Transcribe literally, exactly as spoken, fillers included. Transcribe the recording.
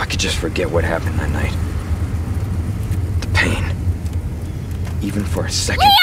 I could just forget what happened that night. The pain. Even for a second.